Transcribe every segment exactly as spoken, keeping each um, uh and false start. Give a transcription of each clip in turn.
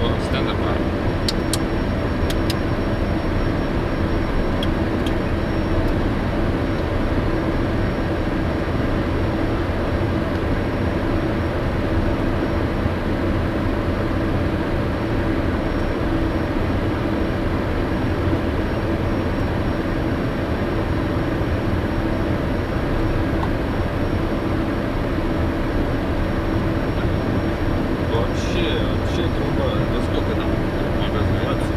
было стендап. Вообще, вообще труба. Да сколько там магазин? двадцать.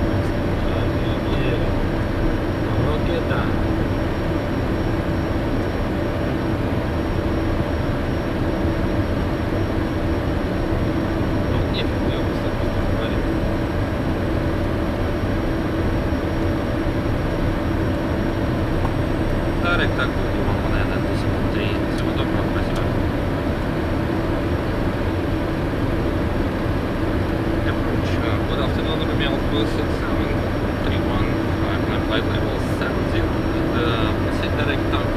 Вроде да. Ну, нефиг, я просто говорю. Тарик, так будет, вам, наверное, тысяча три. Всего доброго, спасибо. Approach. Uh, good afternoon, Romeo Alpha six seven three one five nine flight level seven zero. And uh, proceed direct down.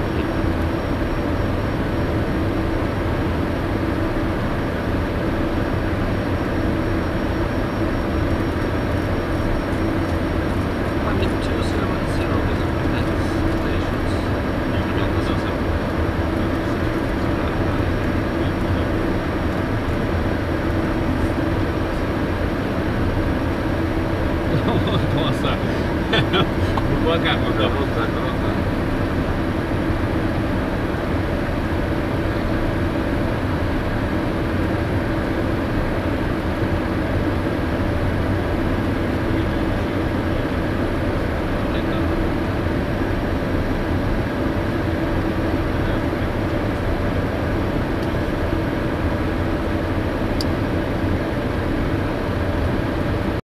Landing two seven zero is next stations. Romeo Alpha seven. Полоса. В облаках пока. Круто, круто.